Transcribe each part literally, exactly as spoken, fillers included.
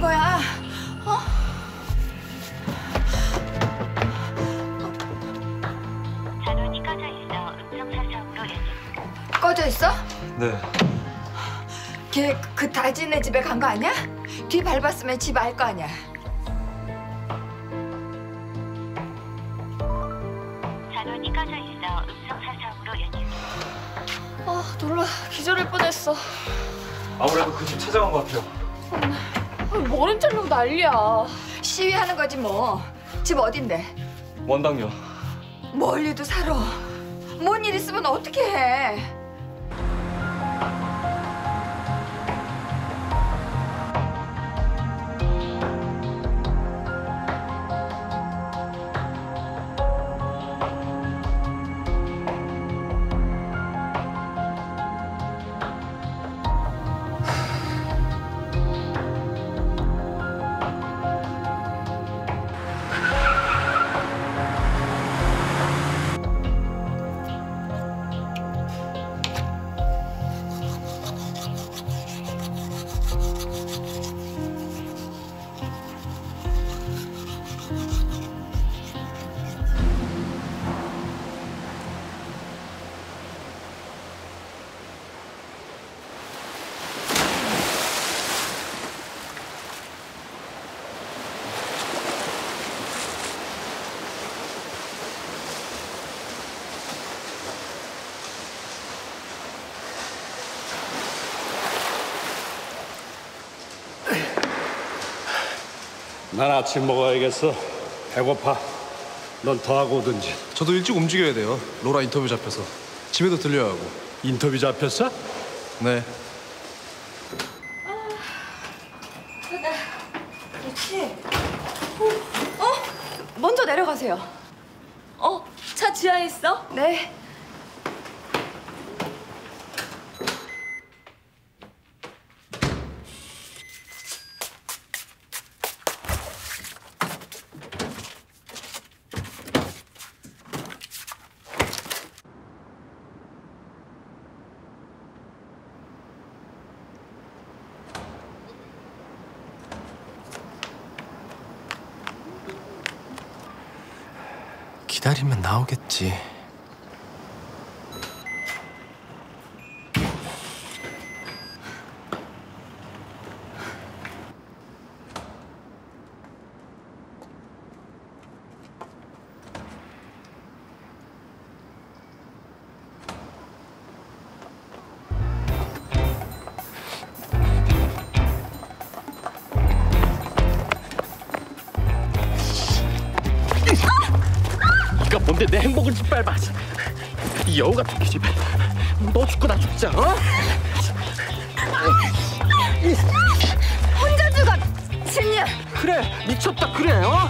거야? 어? 전원이 꺼져 있어 음성사서으로 연결. 꺼져 있어? 네. 걔 그 다진네 집에 간 거 아니야? 뒤 밟았으면 집 알 거 아니야. 전원이 꺼져 있어 음성사서으로 연결. 아, 놀라 기절할 뻔했어. 아무래도 그 집 찾아간 것 같아요. 아, 머리 자르고 난리야. 시위하는 거지 뭐. 집 어딘데? 원당요. 멀리도 살아. 뭔 일 있으면 어떻게 해? 난 아침 먹어야겠어. 배고파. 넌 더 하고 오든지. 저도 일찍 움직여야 돼요. 로라 인터뷰 잡혀서. 집에도 들려야 하고. 인터뷰 잡혔어? 네. 그렇지. 어? 어? 먼저 내려가세요. 어, 차 지하에 있어? 네. 기다리면 나오겠지. 네가 뭔데 내 행복을 짓밟아. 이 여우 같은 기집애. 너 죽고 나 죽자. 어? 혼자 죽어. 신년. 그래 미쳤다 그래. 어?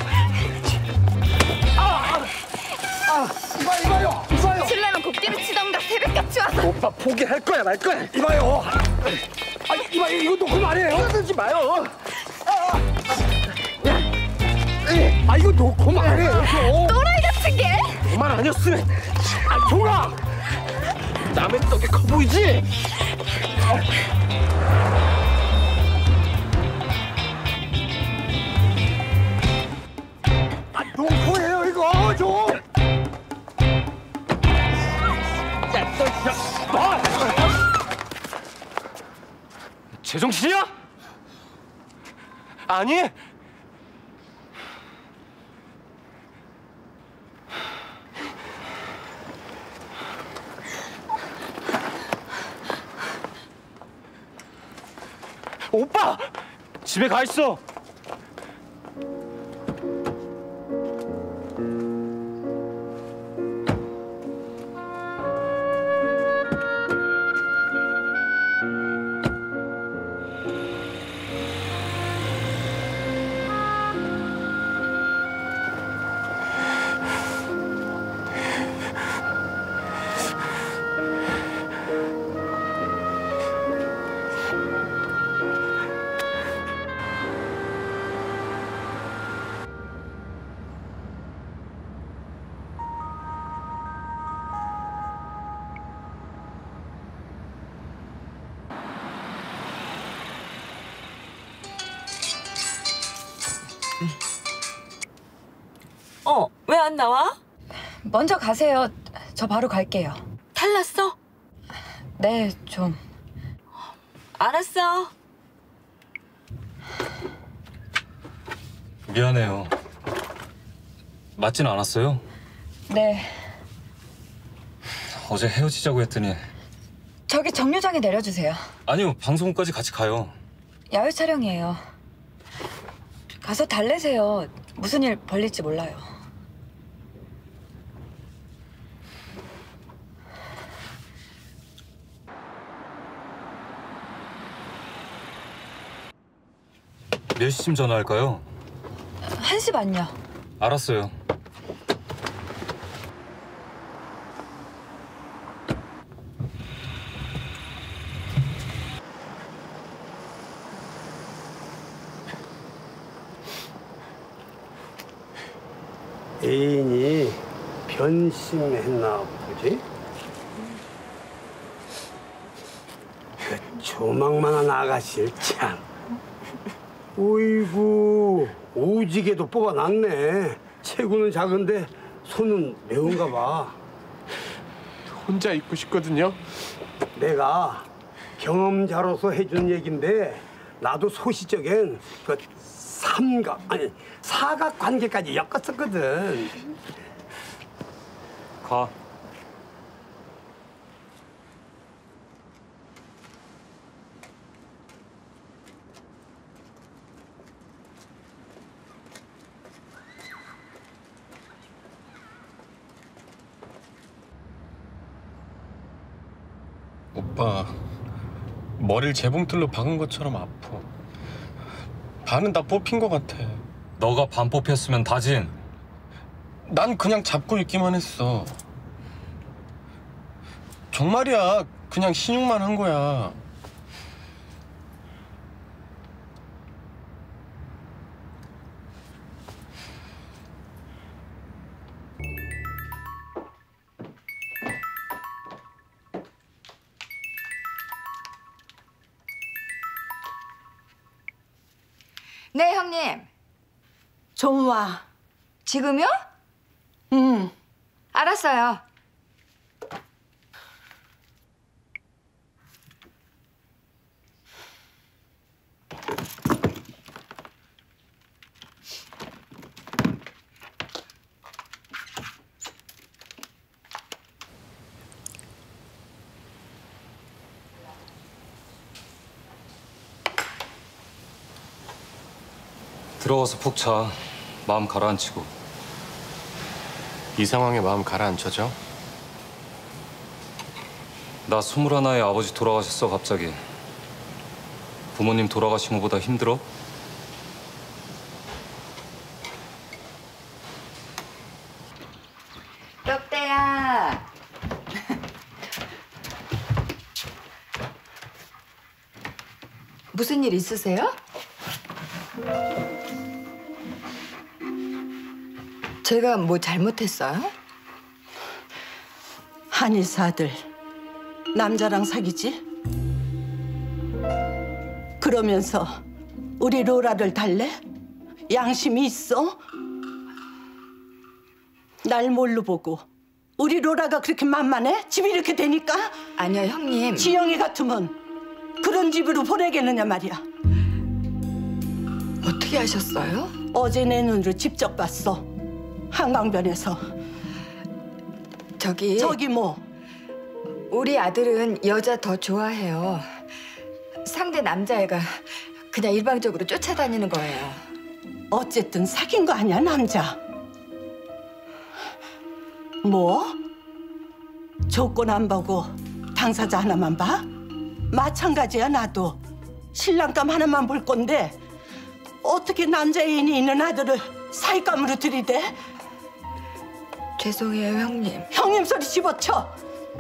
이봐, 이봐요! 이봐요! 실내는 곡기를 치던가 새벽같이 와서. 오빠 포기할 거야 말 거야. 이봐요! 아, 이봐요, 이거 녹음 아니에요? 하지 마요. 아, 이거 녹음 아니에요, 또라이 같은 게. 너만 아니었으면. 아 종아. 남의 떡이 커 보이지? 아, 녹음이에요, 이거 좀! 야, 너, 야, 너! 제정신이야? 아니. 오빠! 집에 가 있어. 어, 왜 안 나와? 먼저 가세요. 저 바로 갈게요. 탈났어? 네, 좀. 알았어. 미안해요. 맞진 않았어요. 네. 어제 헤어지자고 했더니 저기 정류장에 내려주세요. 아니요, 방송국까지 같이 가요. 야외 촬영이에요. 가서 달래세요. 무슨 일 벌릴지 몰라요. 몇 시쯤 전화할까요? 한 시 반요. 알았어요. 애인이 변심했나 보지? 그 조망만한 아가씨를 참. 어이구, 오지게도 뽑아놨네. 체구는 작은데 손은 매운가 봐. 혼자 있고 싶거든요. 내가 경험자로서 해준 얘긴데 나도 소시적엔 그 삼각, 아니 사각 관계까지 엮었었거든. 가. 오빠, 머리를 재봉틀로 박은 것처럼 아파. 반은 다 뽑힌 것 같아. 너가 반 뽑혔으면 다진. 난 그냥 잡고 있기만 했어. 정말이야. 그냥 신용만 한 거야. 네, 형님. 좀 와. 지금요? 응. 알았어요. 들어가서 푹 자. 마음 가라앉히고. 이 상황에 마음 가라앉혀져? 나 스물하나에 아버지 돌아가셨어, 갑자기. 부모님 돌아가신 것보다 힘들어? 떡대야. 무슨 일 있으세요? 제가 뭐 잘못했어요? 한의사 아들 남자랑 사귀지? 그러면서 우리 로라를 달래? 양심이 있어? 날 뭘로 보고 우리 로라가 그렇게 만만해? 집이 이렇게 되니까? 아니요, 형님. 지영이 같으면 그런 집으로 보내겠느냐 말이야. 어떻게 하셨어요? 어제 내 눈으로 직접 봤어. 한강변에서. 저기 저기 뭐? 우리 아들은 여자 더 좋아해요. 상대 남자애가 그냥 일방적으로 쫓아다니는 거예요. 어쨌든 사귄 거 아니야, 남자. 뭐? 조건 안 보고 당사자 하나만 봐? 마찬가지야, 나도. 신랑감 하나만 볼 건데 어떻게 남자 애인이 있는 아들을 사윗감으로 들이대? 죄송해요, 형님. 형님 소리 집어쳐.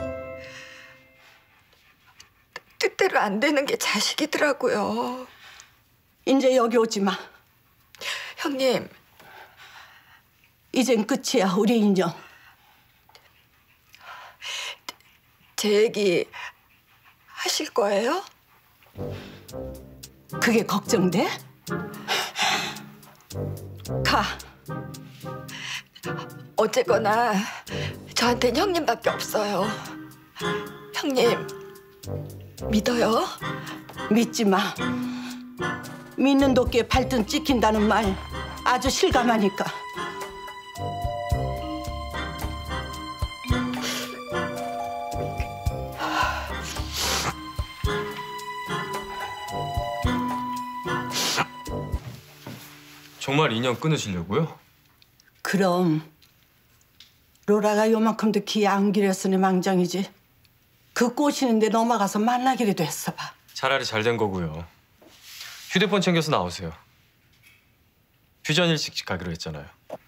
뜻대로 안 되는 게 자식이더라고요. 이제 여기 오지 마. 형님. 이젠 끝이야, 우리 인연. 제 얘기 하실 거예요? 그게 걱정돼? 가. 어쨌거나 저한텐 형님밖에 없어요. 형님 믿어요? 믿지 마. 믿는 도끼에 발등 찍힌다는 말 아주 실감하니까. 정말 인연 끊으시려고요? 그럼 로라가 요만큼도 기 안 기렸으니 망정이지. 그 꼬시는데 넘어가서 만나기라도 했어 봐. 차라리 잘 된 거고요. 휴대폰 챙겨서 나오세요. 퓨전 일식집 가기로 했잖아요.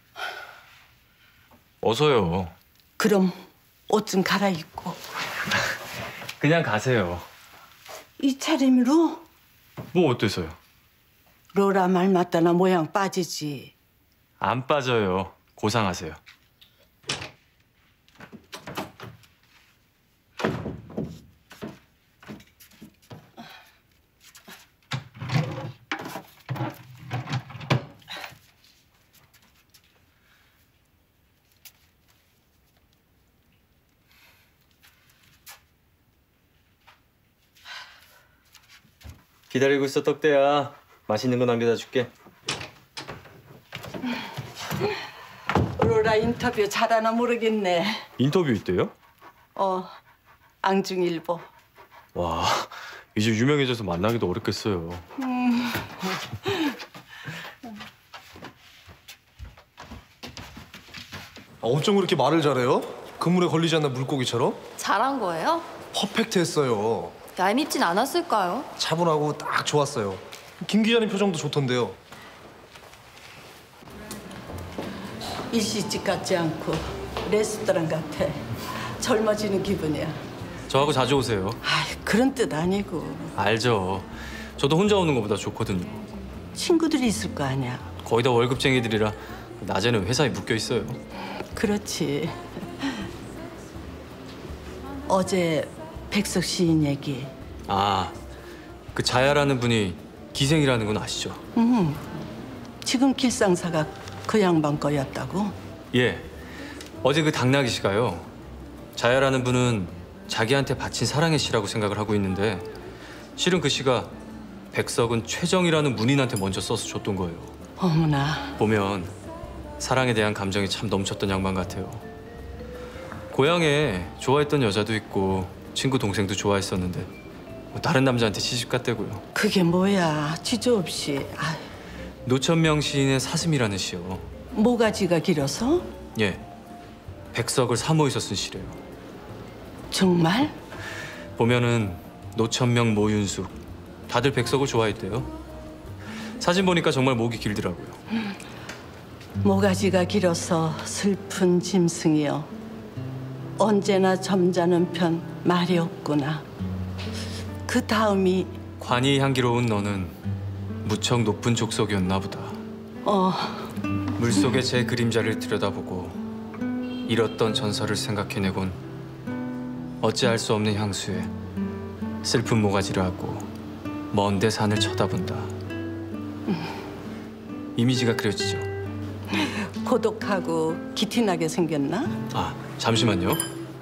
어서요. 그럼 옷 좀 갈아입고. 그냥 가세요. 이 차림으로 뭐 어때서요? 로라 말 맞다나 모양 빠지지. 안 빠져요. 고상하세요. 기다리고 있어, 떡대야. 맛있는 거 남겨다 줄게. 로라 인터뷰 잘하나 모르겠네. 인터뷰 있대요? 어, 앙중일보. 와, 이제 유명해져서 만나기도 어렵겠어요. 음. 아, 어쩜 그렇게 말을 잘해요? 그물에 걸리지 않는 물고기처럼? 잘한 거예요? 퍼펙트했어요. 얄밉진 않았을까요? 차분하고 딱 좋았어요. 김 기자님 표정도 좋던데요. 일시집 같지 않고 레스토랑 같아. 젊어지는 기분이야. 저하고 자주 오세요. 아이, 그런 뜻 아니고. 알죠. 저도 혼자 오는 것보다 좋거든요. 친구들이 있을 거 아니야. 거의 다 월급쟁이들이라 낮에는 회사에 묶여 있어요. 그렇지. 어제 백석 시인 얘기. 아, 그 자야라는 분이 기생이라는 건 아시죠? 음, 지금 길상사가 그 양반 거였다고? 예. 어제 그 당나귀 씨가요. 자야라는 분은 자기한테 바친 사랑의 시라고 생각을 하고 있는데 실은 그 시가 백석은 최정이라는 문인한테 먼저 써서 줬던 거예요. 어머나. 보면 사랑에 대한 감정이 참 넘쳤던 양반 같아요. 고향에 좋아했던 여자도 있고 친구 동생도 좋아했었는데 뭐 다른 남자한테 시집 갔대고요. 그게 뭐야, 지조 없이. 아유, 노천명 시인의 사슴이라는 시요. 모가지가 길어서? 예, 백석을 사모해서 쓴 시래요. 정말? 보면은 노천명, 모윤숙 다들 백석을 좋아했대요. 사진 보니까 정말 목이 길더라고요. 모가지가 길어서 슬픈 짐승이여, 언제나 점잖은 편 말이 없구나. 그 다음이 관이 향기로운 너는 무척 높은 족속이었나 보다. 어, 물속에 제 그림자를 들여다보고 잃었던 전설을 생각해내곤 어찌할 수 없는 향수에 슬픈 모가지를 하고 먼데 산을 쳐다본다. 이미지가 그려지죠. 고독하고 기티나게 생겼나? 아, 잠시만요.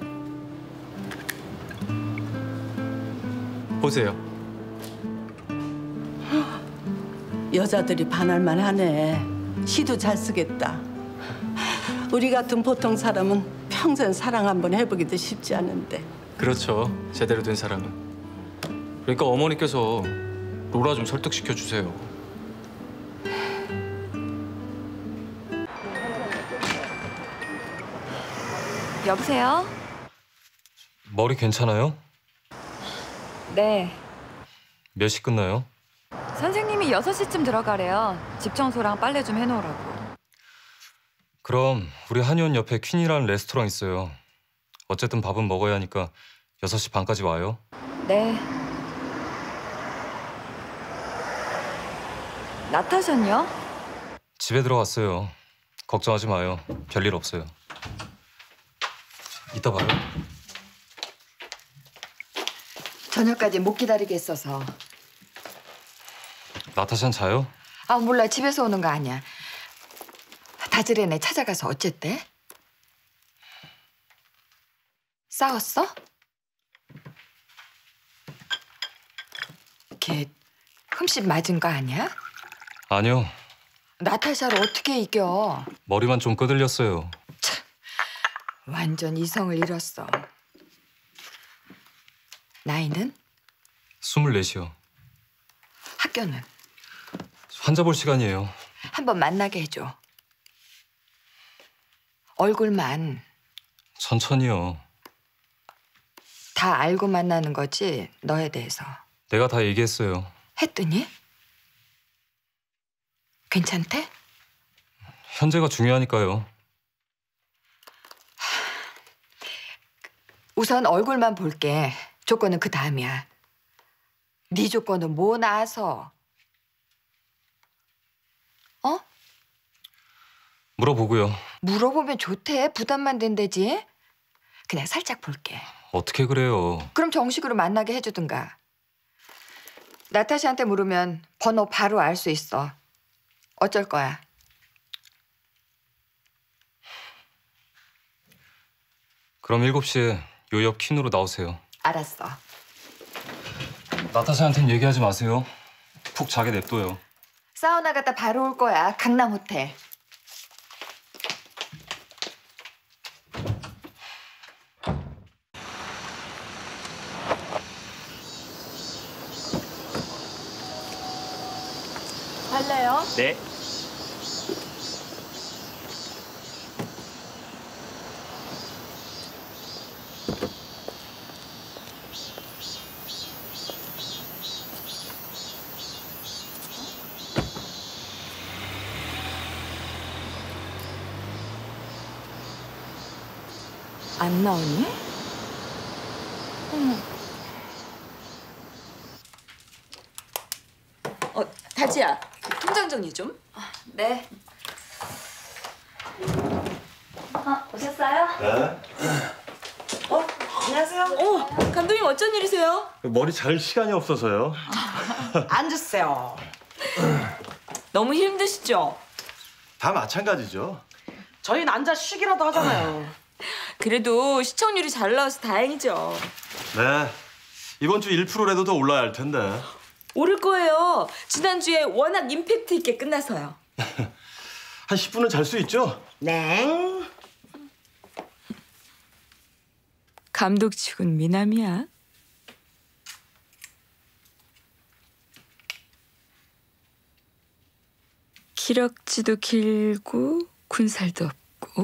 보세요. 여자들이 반할만 하네. 시도 잘 쓰겠다. 우리 같은 보통 사람은 평생 사랑 한번 해보기도 쉽지 않은데. 그렇죠. 제대로 된 사람은. 그러니까 어머니께서 로라 좀 설득시켜 주세요. 여보세요? 머리 괜찮아요? 네. 몇 시 끝나요? 선생님이 여섯 시쯤 들어가래요. 집 청소랑 빨래 좀 해놓으라고. 그럼 우리 한의원 옆에 퀸이라는 레스토랑 있어요. 어쨌든 밥은 먹어야 하니까 여섯 시 반까지 와요. 네. 나타샤는요? 집에 들어갔어요. 걱정하지 마요. 별일 없어요. 이따 봐요. 저녁까지 못 기다리겠어서. 나타샤는 자요? 아 몰라 집에서 오는 거 아니야. 다즈레네 찾아가서 어쨌대? 싸웠어? 걔 흠씬 맞은 거 아니야? 아니요. 나타샤를 어떻게 이겨? 머리만 좀 끄들렸어요. 완전 이성을 잃었어. 나이는? 스물넷이요. 학교는? 환자 볼 시간이에요. 한번 만나게 해줘. 얼굴만 천천히요. 다 알고 만나는 거지 너에 대해서. 내가 다 얘기했어요. 했더니? 괜찮대? 현재가 중요하니까요. 우선 얼굴만 볼게. 조건은 그 다음이야. 네 조건은 뭐 나와서? 어? 물어보고요. 물어보면 좋대. 부담만 된대지. 그냥 살짝 볼게. 어떻게 그래요? 그럼 정식으로 만나게 해주든가. 나타샤한테 물으면 번호 바로 알 수 있어. 어쩔 거야? 그럼 일곱 시에 요 옆 퀸으로 나오세요. 알았어. 나타샤한텐 얘기하지 마세요. 푹 자게 냅둬요. 사우나 갔다 바로 올 거야. 강남 호텔. 할래요? 네. 안 나오니? 어, 다지야. 통장 정리 좀. 네. 아, 오셨어요? 어, 안녕하세요. 어, 감독님 어쩐 일이세요? 머리 잘 시간이 없어서요. 앉으세요. 너무 힘드시죠? 다 마찬가지죠. 저희는 앉아 쉬기라도 하잖아요. 그래도 시청률이 잘 나와서 다행이죠. 네. 이번 주 일 퍼센트라도 더 올라야 할 텐데. 오를 거예요. 지난주에 워낙 임팩트 있게 끝나서요. 한 십 분은 잘 수 있죠? 네. 감독 치곤 미남이야. 기럭지도 길고 군살도 없고.